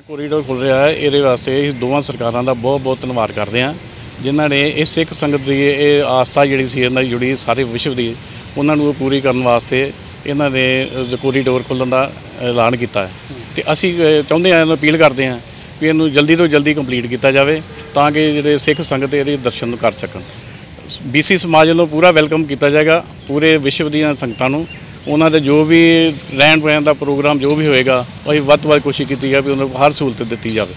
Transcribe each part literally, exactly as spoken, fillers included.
Corridor खुल रहा है ये वास्ते दोवां सरकारां दा बहुत बहुत धन्नवाद करते हैं जिन्हां ने इस सिख संगत की ये आस्था जी सी इन्हां दी जुड़ी सारे विश्व की उन्होंने पूरी करने वास्ते इन्हां ने कोरीडोर खुलण का ऐलान किया है। तो असी चाहुंदे हैं अपील करते हैं कि इनू जल्दी तो जल्दी कंप्लीट किया जाए ताकि जिहड़े सिख संगत ये दर्शन कर सकन। बी सी समाज वालों पूरा वेलकम किया जाएगा पूरे विश्व दी संगतां नूं उन्होंने जो भी रहन सहन का प्रोग्राम जो भी होएगा वही वध तो वध कोशिश की जाए भी उन्होंने हर सहूलत दी जाए।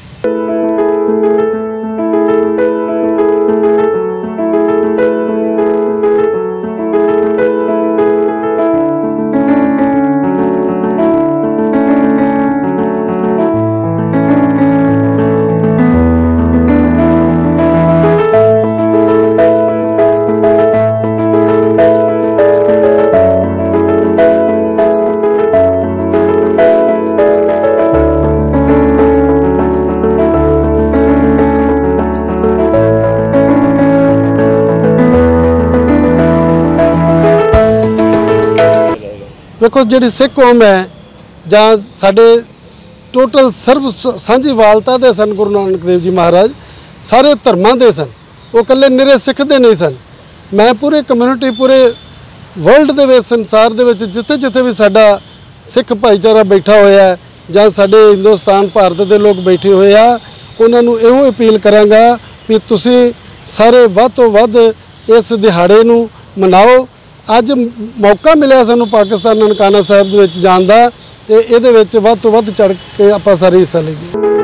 देखो जी सिख कौम है जहाँ साढ़े टोटल सर्व सांझीवालता दे सन गुरु नानक देव जी महाराज सारे धर्मां दे सन वो कल्ले निरे सिख दे नहीं सन। मैं पूरे कम्यूनिटी पूरे वर्ल्ड दे विच संसार दे विच जिथे जिथे भी साडा सिख भाईचारा बैठा होया है जां साडे हिंदुस्तान भारत दे लोग बैठे हुए आ उन्हां नूं इहो अपील करांगा भी तुसीं सारे वध तो वध इस दिहाड़े नूं मनाओ। अज मौका मिले सानू पाकिस्तान ननकाना साहिब दे विच जाण दा ते इहदे विच वध तो वध चढ़ के आपां सारे हिस्सा लईए।